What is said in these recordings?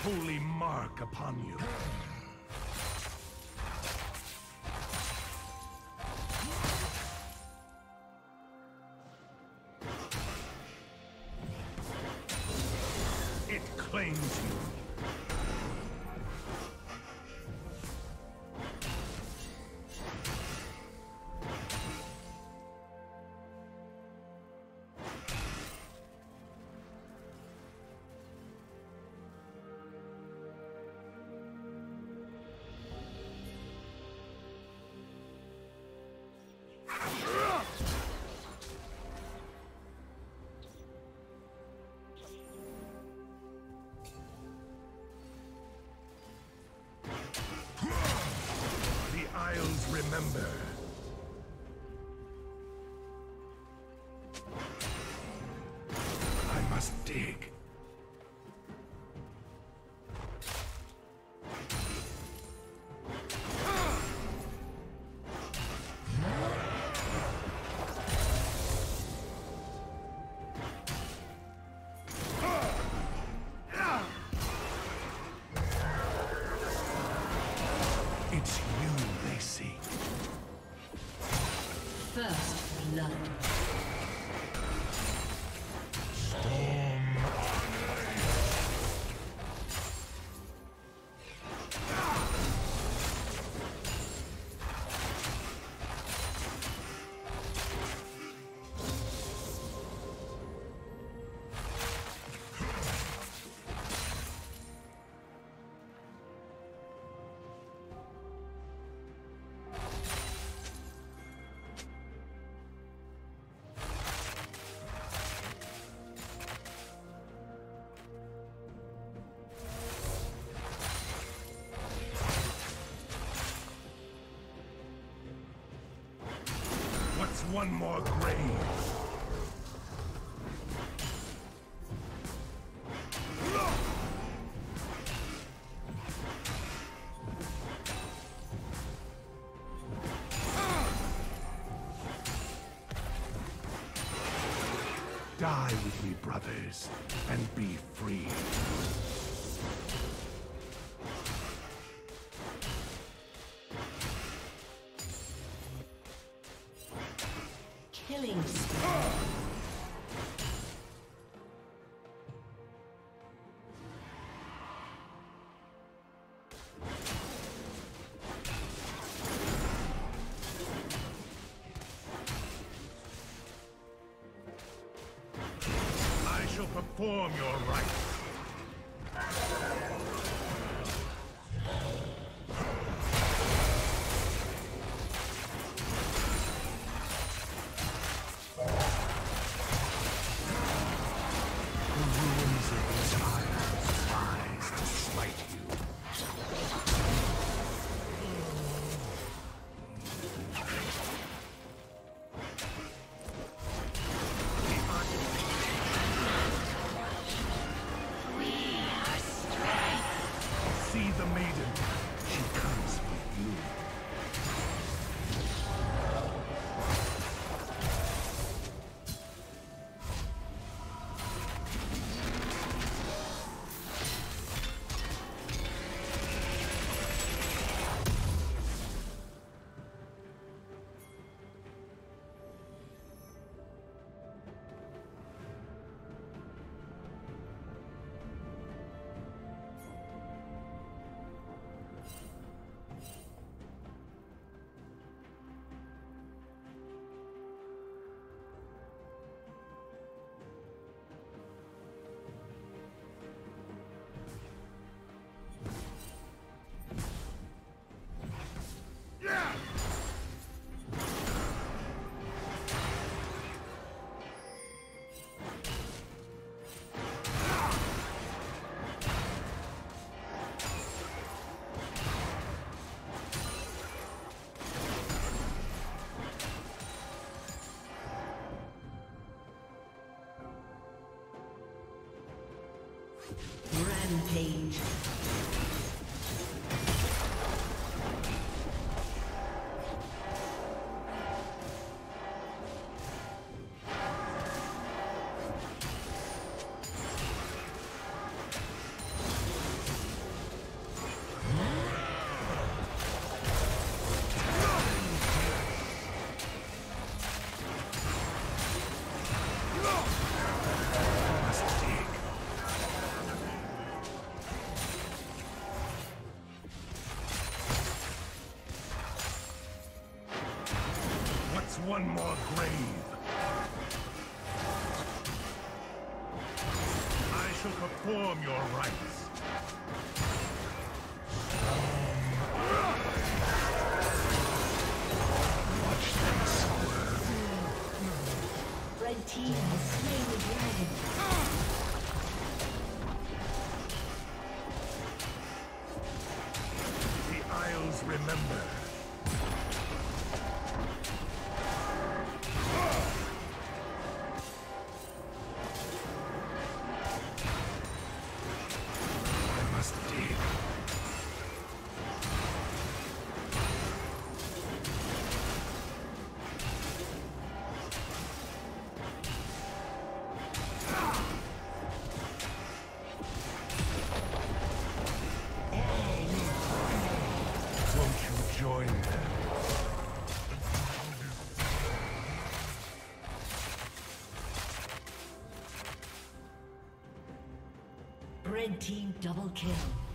holy mark upon you. It claims you. Remember. I must dig. It's you they seek. First blood. One more grave. Die with me, brothers, and be free. Killing spree. I shall perform your rites. Rampage. one more grave? I shall perform your rites. Watch them swerve. Red team has slain the dragon. The Isles remember. I must dig. Won't you join them? Red team double kill.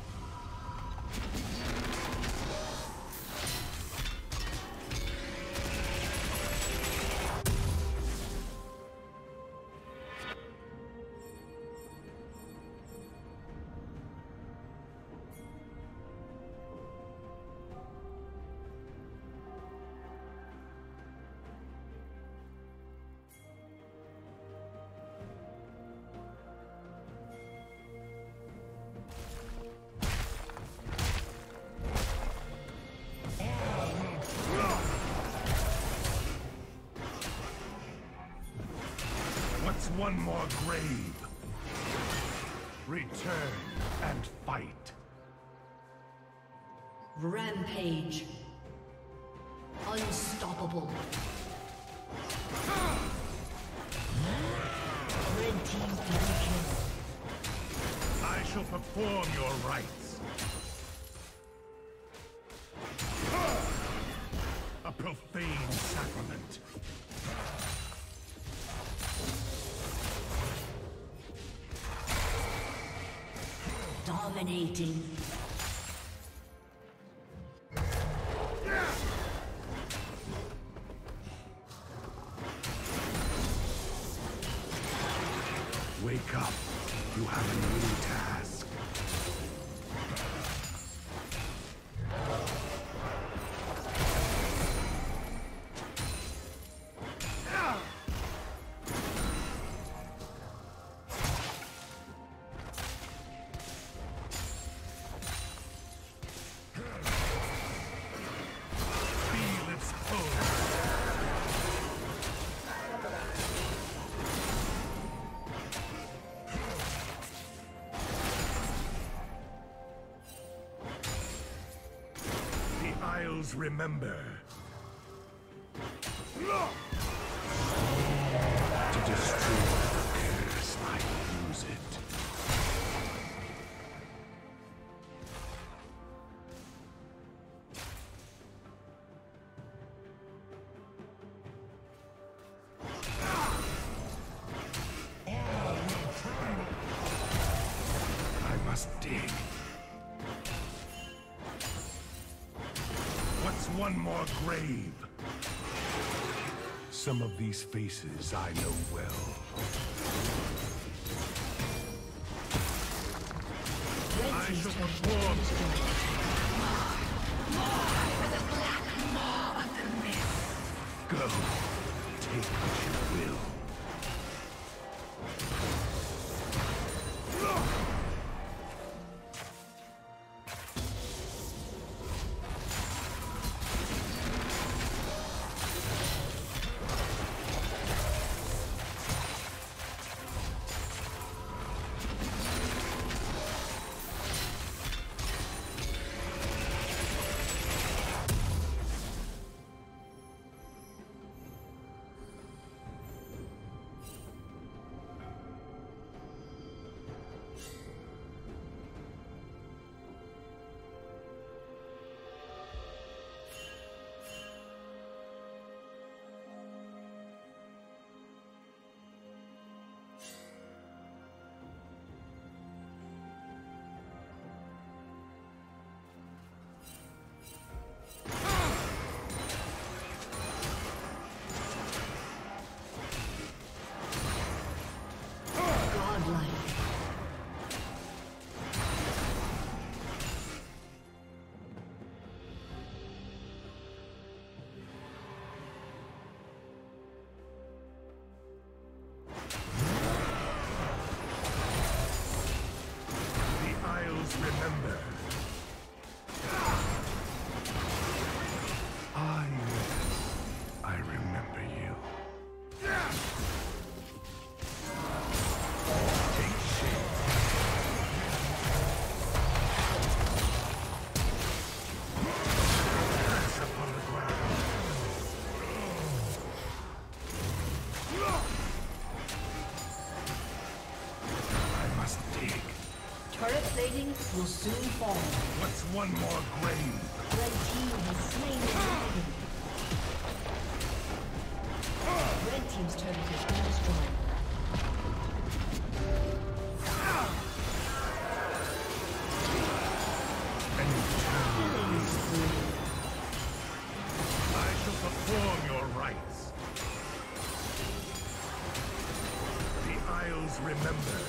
What's one more grave? Return and fight. Rampage. Unstoppable. Red team double kill. I shall perform your rites. A profane sacrament. Dominating. Wake up. You have a new task. Feel its pull. The Isles remember. To destroy the curse, I use it. I must dig. What's one more grave? Some of these faces I know well. Red I team's shall turret has perform. been destroyed. Go. Take what you will. plating will soon fall. What's one more grave? Red team has slain the dragon. Red team's turret has been destroyed. I shall perform your rites. The Isles remember.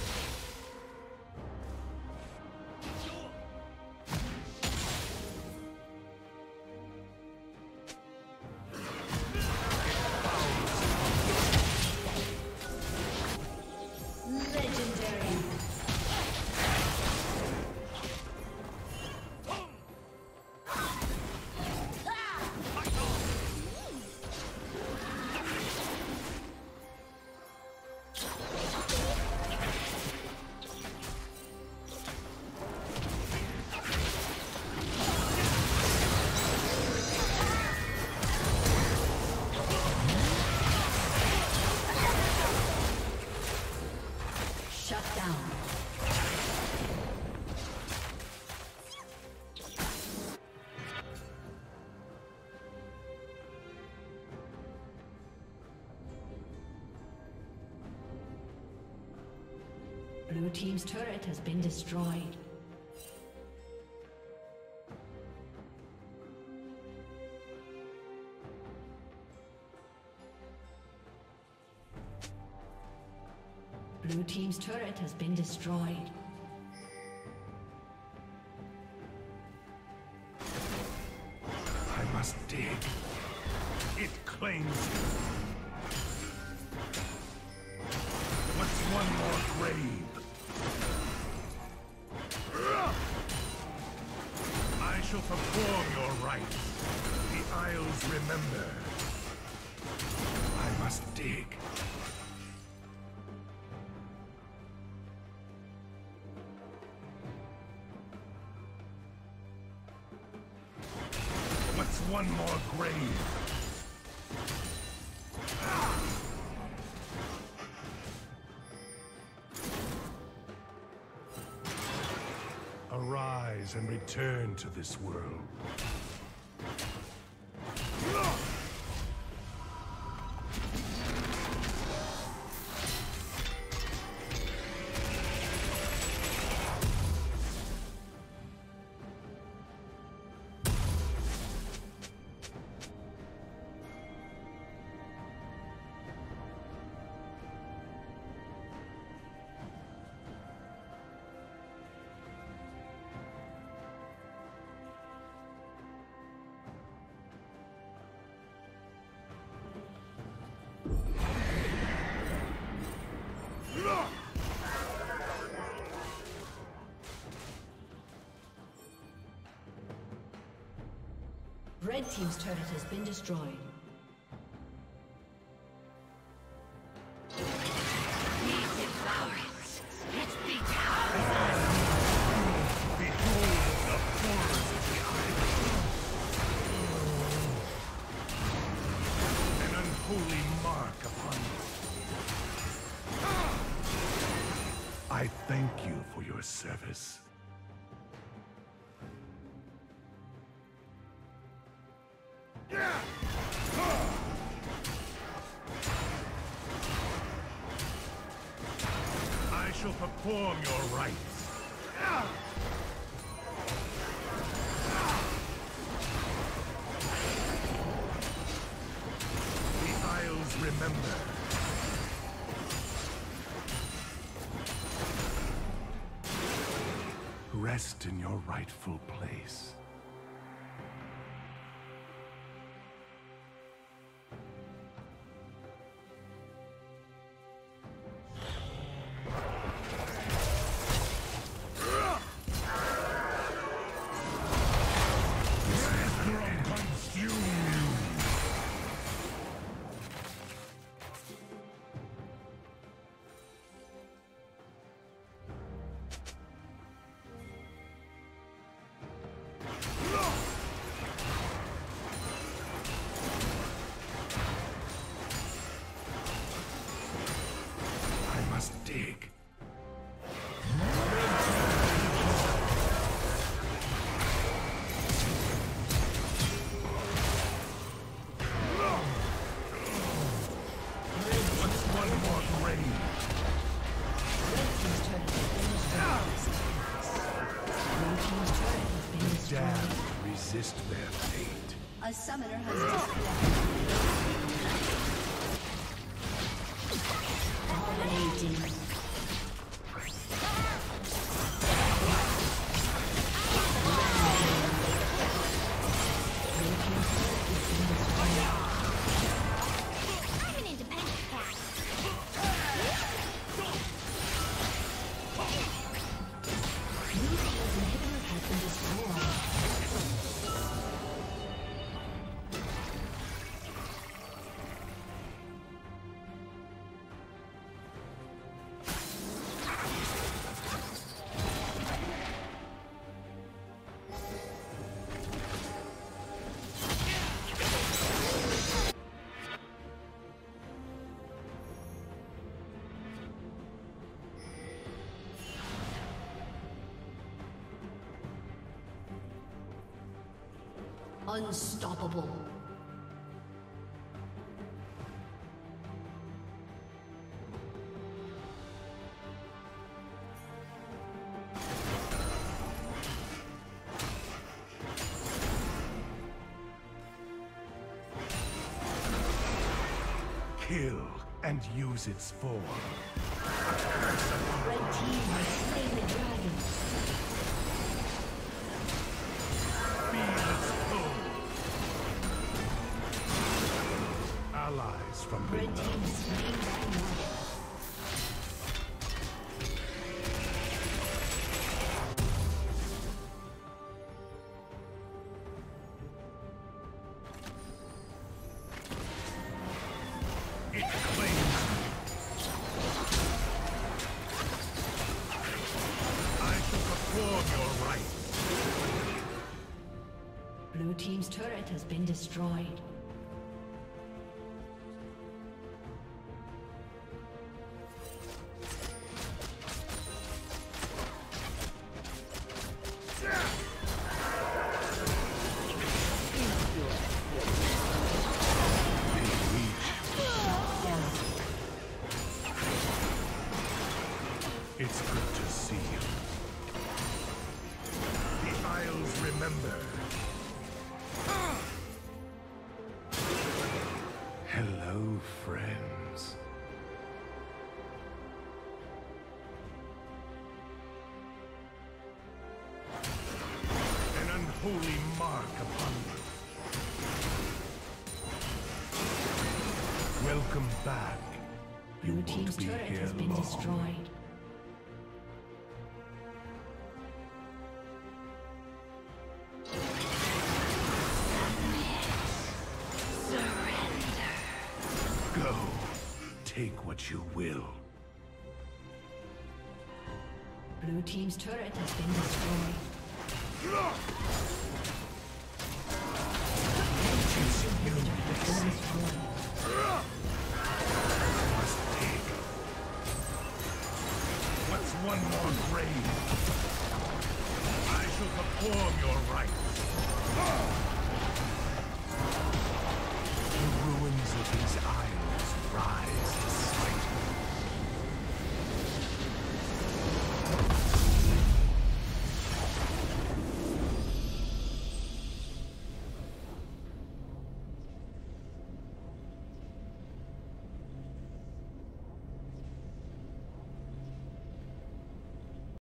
Blue team's turret has been destroyed. Blue team's turret has been destroyed. I must dig. It claims you. What's one more grave? I shall perform your rites. The Isles remember. I must dig. What's one more grave? Arise and return to this world. Red team's turret has been destroyed. I thank you for your service. I shall perform your rites. The Isles remember. Rest in your rightful place. Dig. resist their fate. A summoner has disconnected. Dominating. Unstoppable. Kill and use its form. Red team has slain the dragon. Allies from Red below. team has slain dragon. It claims me. I shall perform your rites. Blue team's turret has been destroyed. It's good to see you. The Isles remember. Hello, friends. An unholy mark upon you. Welcome back. You Blue team's won't be turret here has been long. destroyed. Go. Take what you will. Blue team's turret has been destroyed. Must take. What's one more grave? I shall perform your rites.